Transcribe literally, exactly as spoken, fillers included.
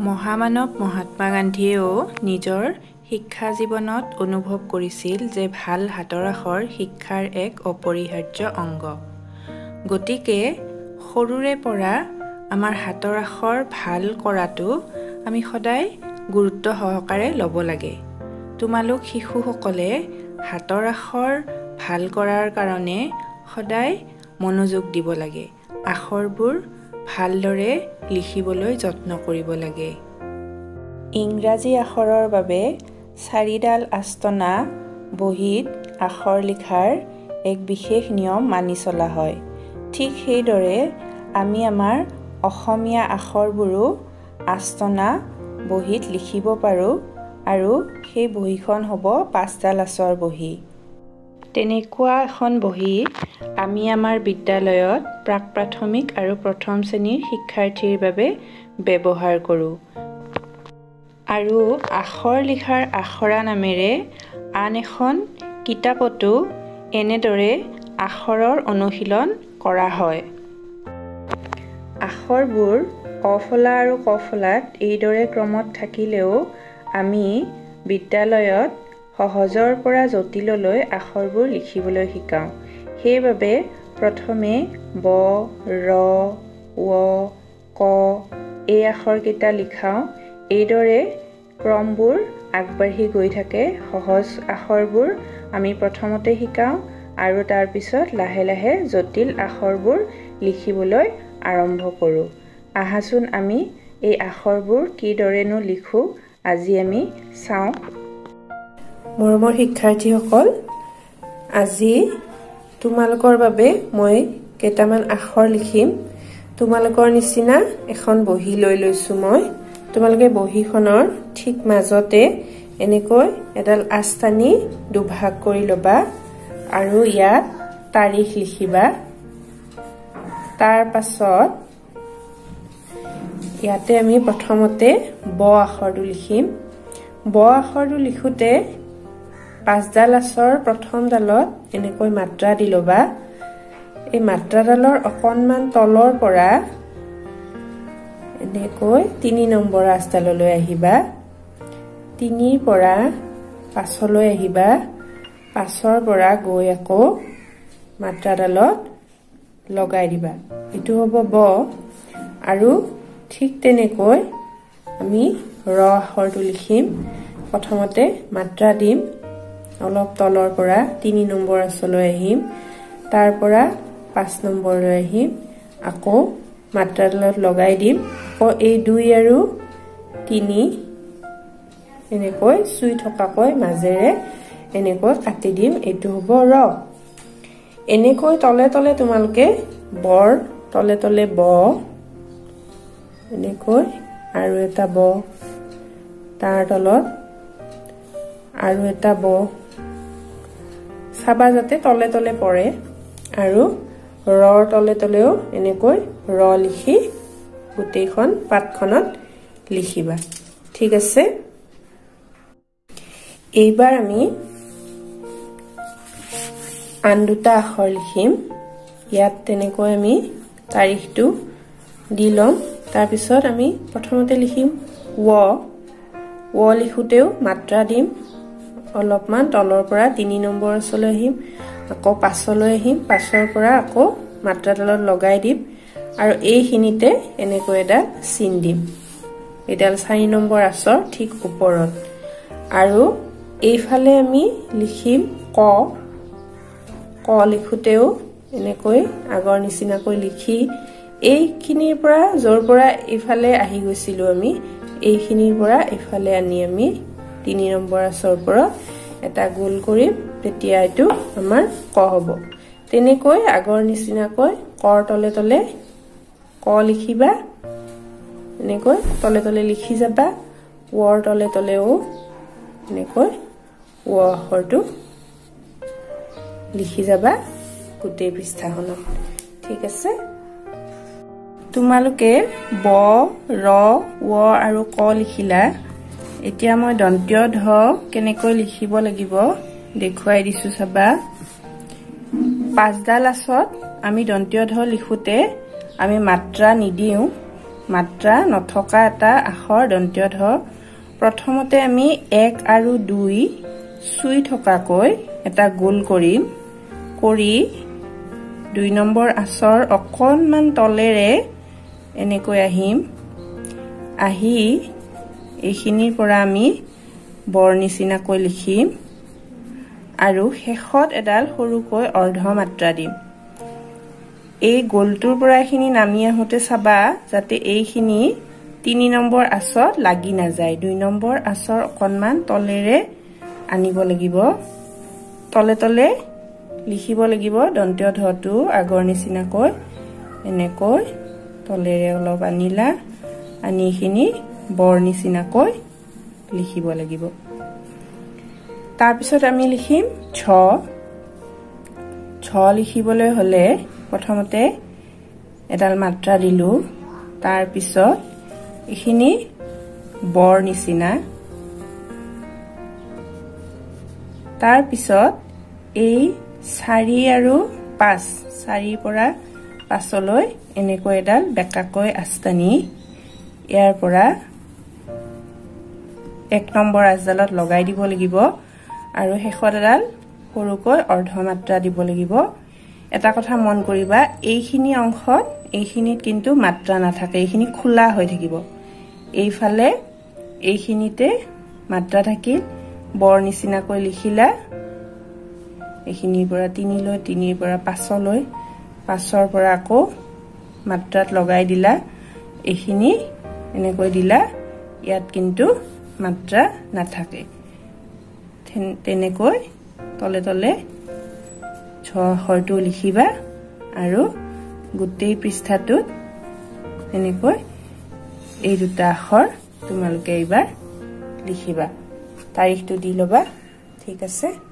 মহামানৱ মহাত্মা গান্ধীয়েও নিজৰ শিক্ষা জীৱনত অনুভৱ কৰিছিল যে ভাল হাতৰ আখৰ শিক্ষাৰ এক অপৰিহাৰ্য অংগ। গতিকে সৰুৰে পৰা আমাৰ হাতৰ আখৰ ভাল কৰাটো আমি সদায় গুৰুত্ব সহকাৰে ল'ব লাগে। তোমালোক শিশুসকলে হাতৰ আখৰ ভাল কৰাৰ কাৰণে সদায় মনোযোগ দিব লাগে। আখৰবোৰ ভালদৰে লিখিবলৈ যত্ন কৰিব লাগে। ইংৰাজী আখৰৰ বাবে চাৰিডাল আস্তনা বহীত আখৰ লিখাৰ এক বিশেষ নিয়ম মানি চলা হয়। ঠিক সেইদৰে আমি আমাৰ অসমীয়া আখৰবোৰো আস্তনা বহীত লিখিব পাৰোঁ আৰু সেই বহীখন হ'ব পাঁচডাল আচৰ বহী। তেনেকুৱা এখন বহী আমি আমাৰ বিদ্যালয়ত প্ৰাক প্ৰাথমিক আৰু প্ৰথম শ্ৰেণীৰ শিক্ষাৰ্থীৰ বাবে ব্যৱহাৰ কৰোঁ। আৰু আখৰ লিখাৰ আখৰা নামেৰে আন এখন কিতাপতো এনেদৰে আখৰৰ অনুশীলন কৰা হয়। আখৰবোৰ অফলা আৰু কফলাত এইদৰে ক্ৰমত থাকিলেও আমি বিদ্যালয়ত সহজৰ পৰা জটিললৈ আখৰবোৰ লিখিবলৈ শিকাওঁ। সেইবাবে প্ৰথমে ব, ৰ, ৱ, ক এই আখৰকেইটা লিখাওঁ। এইদৰে ক্ৰমবোৰ আগবাঢ়ি গৈ থাকে। সহজ আখৰবোৰ আমি প্ৰথমতে শিকাওঁ আৰু তাৰপিছত লাহে লাহে জটিল আখৰবোৰ লিখিবলৈ আৰম্ভ কৰোঁ। আহাচোন আমি এই আখৰবোৰ কিদৰেনো লিখোঁ আজি আমি চাওঁ। মৰমৰ শিক্ষাৰ্থীসকল, আজি তোমালোকৰ বাবে মই কেইটামান আখৰ লিখিম। তোমালোকৰ নিচিনা এখন বহী লৈ লৈছোঁ মই। তোমালোকে বহীখনৰ ঠিক মাজতে এনেকৈ এডাল আস্তানি দুভাগ কৰি ল'বা আৰু ইয়াত তাৰিখ লিখিবা। তাৰ পাছত ইয়াতে আমি প্ৰথমতে ব আখৰটো লিখিম। ব আখৰটো লিখোঁতে পাঁচডাল আচৰ প্ৰথমডালত এনেকৈ মাত্ৰা দি ল'বা। এই মাত্ৰাডালৰ অকণমান তলৰ পৰা এনেকৈ তিনি নম্বৰ আচডাললৈ আহিবা। তিনিৰ পৰা পাঁচলৈ আহিবা। পাঁচৰ পৰা গৈ আকৌ মাত্ৰাডালত লগাই দিবা। এইটো হ'ব ব। আৰু ঠিক তেনেকৈ আমি ৰ আখৰটো লিখিম। প্ৰথমতে মাত্ৰা দিম, অলপ তলৰ পৰা তিনি নম্বৰ আচলৈ আহিম, তাৰ পৰা পাঁচ নম্বৰলৈ আহিম, আকৌ মাত্ৰাডালত লগাই দিম। আকৌ এই দুই আৰু তিনি এনেকৈ চুই থকাকৈ মাজেৰে এনেকৈ কাটি দিম। এইটো হ'ব ৰ। এনেকৈ তলে তলে তোমালোকে বৰ তলে তলে ব, এনেকৈ আৰু এটা ব, তাৰ তলত আৰু এটা ব চাবা যাতে তলে তলে পৰে। আৰু ৰৰ তলে তলেও এনেকৈ ৰ লিখি গোটেইখন পাতখনত লিখিবা। ঠিক আছে। এইবাৰ আমি আন দুটা আখৰ লিখিম। ইয়াত তেনেকৈ আমি তাৰিখটো দি ল'ম। তাৰপিছত আমি প্ৰথমতে লিখিম ৱ। ৱ লিখোঁতেও মাত্ৰা দিম। অলপমান তলৰ পৰা তিনি নম্বৰ আচলৈ আহিম, আকৌ পাঁচলৈ আহিম, পাঁচৰ পৰা আকৌ মাত্ৰাডালত লগাই দিম আৰু এইখিনিতে এনেকৈ এডাল চিন দিম। এডাল চাৰি নম্বৰ আচৰ ঠিক ওপৰত। আৰু এইফালে আমি লিখিম ক। ক লিখোঁতেও এনেকৈ আগৰ নিচিনাকৈ লিখি এইখিনিৰ পৰা য'ৰ পৰা এইফালে আহি গৈছিলোঁ আমি, এইখিনিৰ পৰা এইফালে আনি আমি তিনি নম্বৰ আচৰ পৰা এটা গোল কৰিম। তেতিয়া এইটো আমাৰ ক হ'ব। তেনেকৈ আগৰ নিচিনাকৈ কৰ তলে তলে ক লিখিবা। এনেকৈ তলে তলে লিখি যাবা। ৱৰ তলে তলেও এনেকৈ ৱ আখৰটো লিখি যাবা গোটেই পৃষ্ঠাখনত। ঠিক আছে। তোমালোকে ব, ৰ, ৱ আৰু ক লিখিলা। এতিয়া মই দন্ত্য ধ কেনেকৈ লিখিব লাগিব দেখুৱাই দিছোঁ চাবা। পাঁচডাল আচত আমি দন্ত্য ধ লিখোঁতে আমি মাত্ৰা নিদিওঁ। মাত্ৰা নথকা এটা আখৰ দন্তীয় ধ প্ৰথমতে আমি এক আৰু দুই চুই থকাকৈ এটা গোল কৰিম কৰি দুই নম্বৰ আখৰ অকণমান তলেৰে এনেকৈ আহিম আহি এইখিনিৰ পৰা আমি বৰ নিচিনাকৈ লিখিম আৰু শেষত এডাল সৰুকৈ অৰ্ধ মাত্ৰা দিম এই গোলটোৰ পৰা এখিনি নামি আহোতে চাবা যাতে এইখিনি তিনি নম্বৰ আখৰত লাগি না যায় দুই নম্বৰ আখৰ অকণমান তলেৰে আনিব লাগিব তলে তলে লিখিব লাগিব দন্তীয় ধটো আগৰ নিচিনাকৈ এনেকৈ তলেৰে অলপ আনিলা আনি খিনি বৰ নিচিনাকৈ লিখিব লাগিব তাৰ পিছত আমি লিখিম ছ ছ লিখিবলৈ হলে প্ৰথমতে এডাল মাত্ৰা দিলু তাৰ পিছত এখিনি বৰ নিচিনা তাৰ পিছত এই চাৰি আৰু পাঁচ চাৰিৰ পৰা পাঁচলৈ এনেকৈ এডাল বেকাকৈ আস্তানি ইয়াৰ পৰা এক নম্বৰ আজদালত লগাই দিব লাগিব আৰু শেষত এডাল সৰুকৈ অৰ্ধ মাত্ৰা দিব লাগিব এটা কথা মন কৰিবা এইখিনি অংশত এইখিনিত কিন্তু মাত্ৰা নাথাকে এইখিনি খোলা হৈ থাকিব এইফালে এইখিনিতে মাত্ৰা থাকিল বৰ নিচিনাকৈ লিখিলা এইখিনিৰ পৰা তিনি লৈ তিনিৰ পৰা পাঁচলৈ পাঁচৰ পৰা আকৌ মাত্ৰাত লগাই দিলা এইখিনি এনেকৈ দিলা ইয়াত কিন্তু মাত্ৰা নাথাকে তেনেকৈ তলে তলে ছ আখৰটো লিখিবা আৰু গোটেই পৃষ্ঠাটোত এনেকৈ এই দুটা আখৰ তোমালোকে এইবাৰ লিখিবা তাৰিখটো দি লবা ঠিক আছে